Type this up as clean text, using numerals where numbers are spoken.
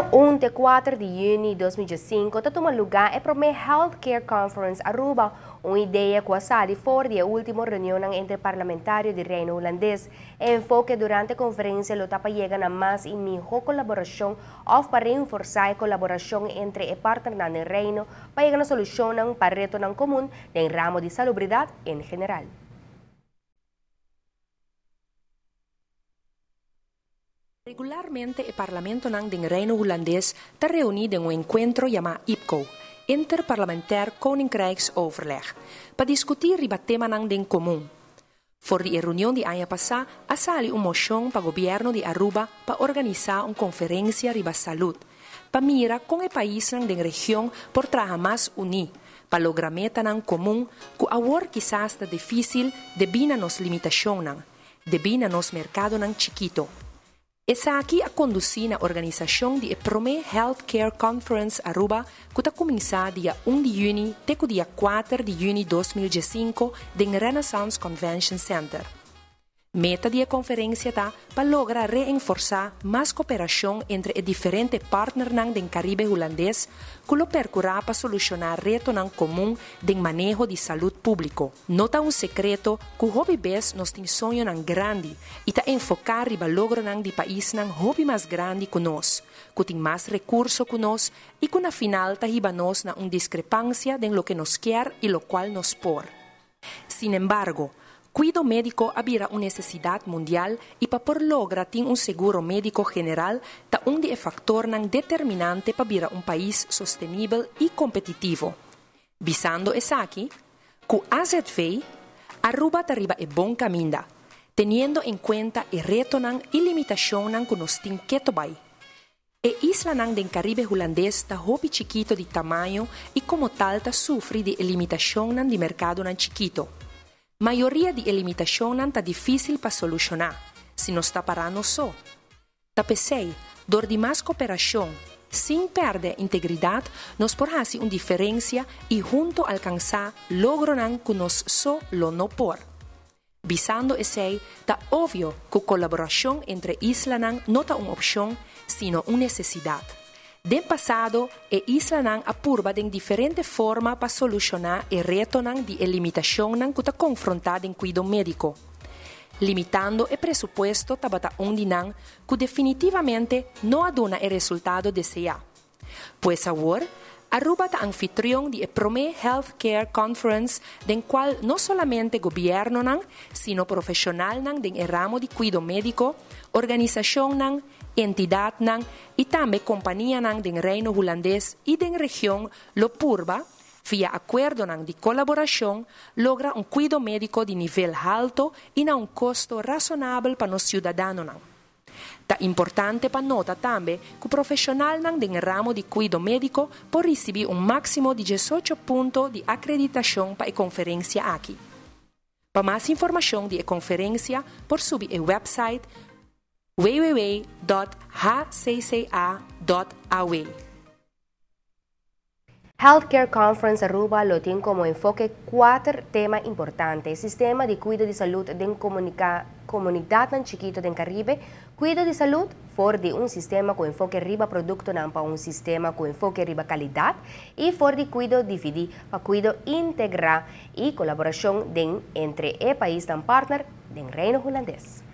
1 de 4 de junho de 2005, toma lugar a primeira Healthcare Conference Aruba, uma ideia que sali fora da última reunião entre parlamentares do Reino Holandês. Enfoque durante a conferência lo tapa chega na mais e melhor colaboração para reforçar a colaboração entre os partners do Reino para chegar na solução para reto comum no ramo de salubridade em geral. Regularmente el Parlamento del Reino Holandés está reunido en un encuentro llamado IPCO, Interparlementair Koninkrijksoverleg, para discutir el tema en común. Voor la reunión de año pasado, ha salido una moción para el gobierno de Aruba para organizar una conferencia sobre salud, para mirar con el país de la región por trabajar más unido, para lograr metas en común que ahora quizás está difícil debido a las limitaciones, debido a los mercados chiquitos. Essa aqui a conduzir a organização da primeira Healthcare Conference Aruba, que está começando dia 1 de junho até o dia 4 de junho de 2005 no Renaissance Convention Center. Meta da conferência está para lograr reforçar mais cooperação entre os diferentes partners do Caribe holandês, que lo percurá para solucionar retos comum de manejo de saúde público. Não é um secreto que o hobby bes nos tem sonho grande e está enfocar para logro de país hobby mais grande que nós, que tem mais recursos que nós e que na final está riba nós na uma discrepância de lo que nos quer e lo qual nos por. Sin embargo, cuidado médico había una necesidad mundial y para por lograr un seguro médico general está un factor determinante para ver un país sostenible y competitivo. Visando eso aquí, que AZV, Aruba arriba el buen camino, teniendo en cuenta el reto y limitación que nos tiene que tomar. La isla del Caribe holandés está hobby chiquito de tamaño y como tal está sufre de limitación de mercado chiquito. Maioria de limitações está difícil para solucionar, se não está parando só. Tapecei, dor de mais cooperação, sem perder integridade, nos pode fazer uma diferença e junto alcançar logro que nós só lo não por. Visando esse, está óbvio que a colaboração entre islas não é uma opção, sino uma necessidade. De passado, a isla apurba de diferentes formas para solucionar o reto de limitação que está confrontada em cuidado médico, limitando o presupuesto tabata que definitivamente não aduna o resultado desejado. Pois agora, Aruba é anfitrião de primeira Healthcare Conference, den qual não somente o governo, sino profissionais do ramo de cuidado médico, organização, entidade e também companhia do Reino Holandês e da região lo purba, via acordo de colaboração, logra um cuidado médico de nível alto e a um custo razonável para os cidadãos. É importante para notar também que o profissional do ramo de cuidado médico pode receber um máximo de 18 pontos de acreditação para a conferência aqui. Para mais informação da conferência, por subir o website www.hcca.aw. Healthcare Conference Aruba lo tiene como enfoque 4 temas importantes: sistema de cuidado de salud de comunidad chiquito del Caribe, cuidado de salud for de un sistema con enfoque riba producto para un sistema con enfoque riba calidad y for de cuidado dividir para cuidado integral y colaboración entre el país dan partner del Reino Holandés.